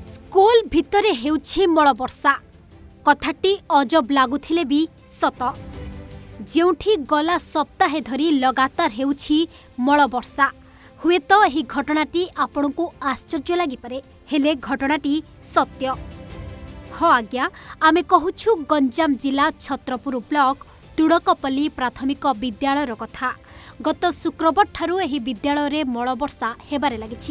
School भितरे हेउछि मळ वर्षा कथाटी अजब लागुथिले भी सत जेउठी गला सप्ताहे धरी लगातार हेउछि मळ वर्षा हुए तो यही घटनाटी आपनकु आश्चर्य लागि पारे हेले घटनाटी सत्य हाँ आज्ञा आमे कहूछु गंजाम जिला छत्रपुर ब्लॉक तुड़कपल्ली प्राथमिक विद्यालयर कथा गत शुक्रवार ठारू एही विद्यालय रे मळ वर्षा हेबारे लागिछि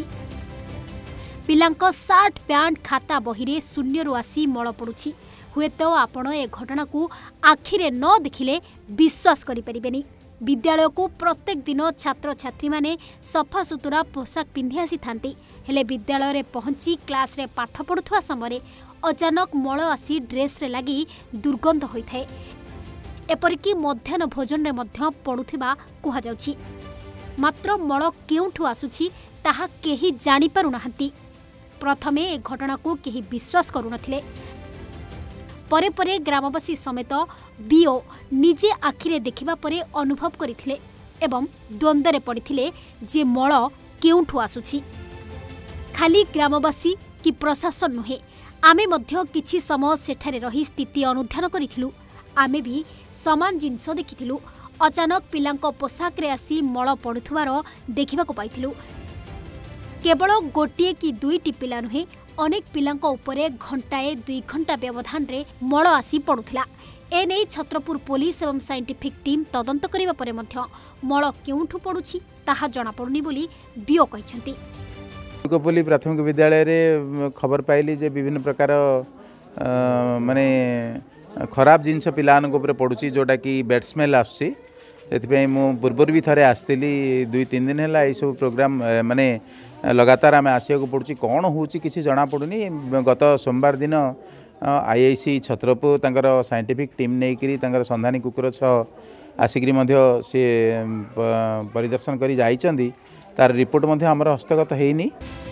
पिलांक सार्ट पैंट खाता बहिरे शून्यरू आसी मळ पड़ुछि हुए तो आपण ए घटना को आखिरे न देखिले विश्वास करि परिबेनी विद्यालय को प्रत्येक दिन छात्र छात्री माने सफा सुतुरा पोशाक पिंधि आसी थांती हेले विद्यालय रे पहुंची क्लास रे पाठ पढुथवा समय अचानक मळ आसी ड्रेस रे लागि दुर्गंध होइथाय एपरिकी मध्याह्न भोजन रे मध्य पडुथिबा कुहा जाउछि मात्र मळ केउठु आसुछि ताहा केही जानि पारु नाहंती प्रथमे ए घटना को केही विश्वास करू नथिले परे परे ग्रामवासी समेत बीओ निजे आखिरे देखिबा परे अनुभव करिथिले एवं द्वंद्वरे पड़िथिले जे मळ केउठु आसुछि खाली ग्रामवासी कि प्रशासन नुहे आमे मध्य किछि समय सेठारे रही स्थिति अनुध्यान करिथिलु आमे भी समान जिनस देखिथिलु अचानक पिलांक पोशाक रे आसी मळ पडुथवार देखिबाको पाइथिलु केवल गोटे कि दुईटी पिला नुहे अनेक पिलांक उपरे घंटाए 2 घंटा व्यवधान रे मळ आसी पडुथला एने छत्रपुर पुलिस एवं साइंटिफिक टीम तदंत करिबा परे मध्य मळ केउठु पडुछि ताहा जणा पडुनी बोली बीओ कहिसंती तुड़कपल्ली प्राथमिक विद्यालय रे खबर पाइली जे विभिन्न प्रकार माने खराब जिनस पिलान ऊपर पड़ुछि जोटा कि बैड स्मेल आसुछि एथिपई मु पूर्वर भी थरे आस्तिली 2-3 दिन है सब प्रोग्राम माने लगातार आम आसिया पड़ुछि कौन होउछि किछि जना पड़ुनी गत सोमवार दिन आईआईसी छत्रपुर तांकर साइंटिफिक टीम नेकरी तांकर संधानी कुकुर छह आसिकरी मध्य से परिदर्शन करी जाइचंदी तार रिपोर्ट मध्य हमर हस्तगत हेइनी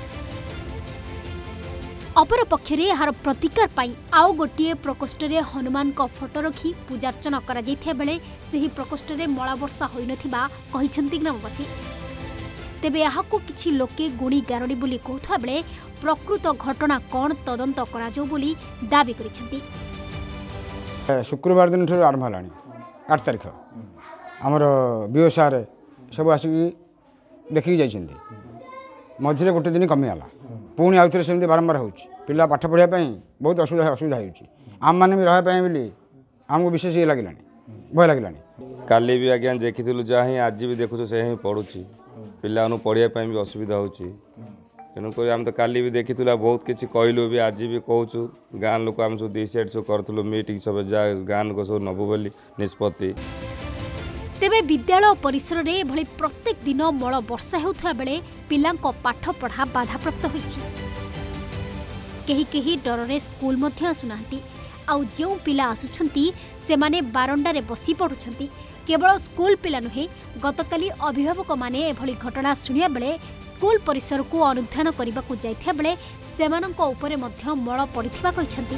अपर पक्षरे यार प्रतिकार पाई आउ गोटे प्रकोष्ठ रे हनुमान को फोटो रखी पूजार्चना करा जैथिया बेले सेही प्रकोष्ठ रे मळा वर्षा होई नथिबा कहिसंती ग्रामवासी तेबे याहाकू किछि लोके गुणी गारडी बोली कहथवा बेले प्रकृत घटना कोन तदंत करा जो बोली दाबी करिसंती शुक्रवार दिन आरंभ हलानी 8 तारिख हमर बीओ सार सब आसी देखि जाइछंती मझिरे गोटे दिन कमी आला पुणी आउथरे सेमती बारंबार होउछि पिला पाठ पढ़िया बहुत असुविधा होउछि आम माने भी रहा बोली आमको विशेष ये लगिलानी भय लगिलानी काली भी आज्ञा देखिलु जा ही आज भी देखु से ही पढ़ुछि पिला पढ़िया भी असुविधा होउछि तेणुक आम तो काली भी देखिला बहुत किसी कहलु भी आज भी कहूँ गाँ लोक आम सब डिसाइड सब करूँ मीटिंग सब जा गाँ लोक सब नबु बोली निष्पत्ति तेबे विद्यालय परिसर रे भली प्रत्येक दिन मळ वर्षा हेउथवा बेले पिलांक पाठ पढ़ा बाधाप्राप्त होइछि केही केही डररे स्कूल मध्य आसुनांती आउ जेउ पिला आसुछंती से माने बारंडा रे बसी पढुछंती केवल स्कूल पिला नुहे गतकाली अभिभावक माने एभली घटना सुनिया बेले स्कूल परिसर को अनुध्यान करबाकू जाइथिया बेले सेमानंक उपरे मध्य मळ पड़िथिबा कहिसंती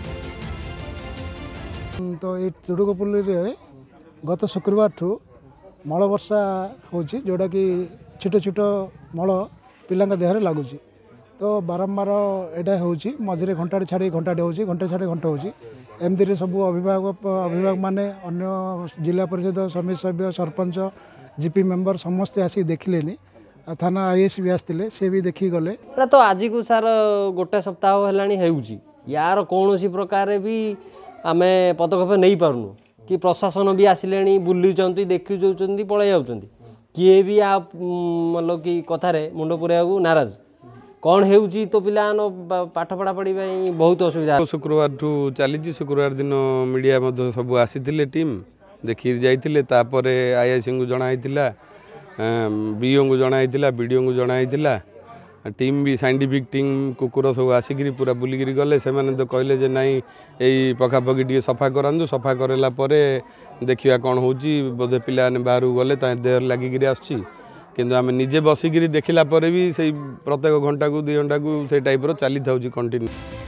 तो ए तुड़कपल्ली रे गत शुक्रवार ठू मळ वर्षा होची जोड़ा कि छोट छोट मळ पिला देहरे लगुच तो बारंबार एटा होची मझे घंटाटे छाड़ी घंटाटे होची घंटे छाड़ी घंटा होची एमती सब अभिभावक माने अन्य जिला परिषद समिति सभ्य सरपंच जीपी मेंबर समस्ते आसी देखिले थाना आईएस भी आसते से भी देखी गले तो आज को सार गोटे सप्ताह होलानी हेउची यार कौन प्रकार भी आमे पदक्षेप नहीं पारुनु कि प्रशासन भी आसिले बुलूँ देखी जाऊँ पलि जाऊँ किए भी आ मतलब कि कथार मुंड पुरा नाराज कौन होउची तो पिला पाठ पढ़ा पढ़ी बहुत असुविधा शुक्रवार ठू चली शुक्रवार दिन मीडिया सब आसी टीम देखी जाइए तापर आईआईसी को जनाई बीओ को जनाई बीडीओ को जनाई टीम भी साइंटिफिक टीम कुकुर सब आसिक पूरा बुलिक गले से तो कहले जे नाई यही पखापखी टे सफा करूँ सफा कराला देखा कौन हो बोधे पिला बाहर गले देह लगिक आसुँच आम निजे बसिक देखला भी से प्रत्येक घंटा को 2 घंटा को से टाइप चली था कंटिन्यू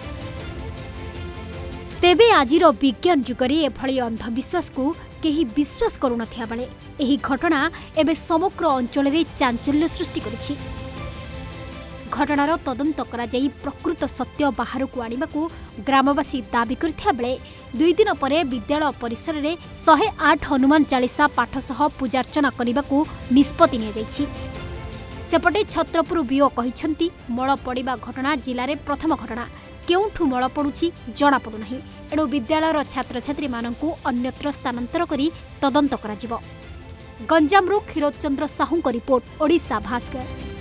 तेबे आजिर विज्ञान जुगरे एभली अंधविश्वास को केही विश्वास करू नथिया बेले एही घटना एबे समग्र अंचल रे चांचल्य सृष्टि करिछि घटनार तदंत करा जाई प्रकृत सत्य बाहरकू आनिबाकू ग्रामवासी दाबी करथिया बेले 2 दिन परे विद्यालय परिसर में 108 हनुमान चालीसा पाठ सह पूजार्चना करने निष्पत्ति नियाଯାଇଛି। सेपटे छत्रपुर बीओ कहिसंती मळ पड़िबा घटना जिले में प्रथम घटना केउठू मळ पड़ुछि जना पड़ुनाही एणु विद्यालयर छात्र छात्री मानकू अन्यत्र स्थानांतर करी तदंत कराजिबो। गंजामरू क्षीरोद चंद्र साहू रिपोर्ट ओडिशा भास्कर।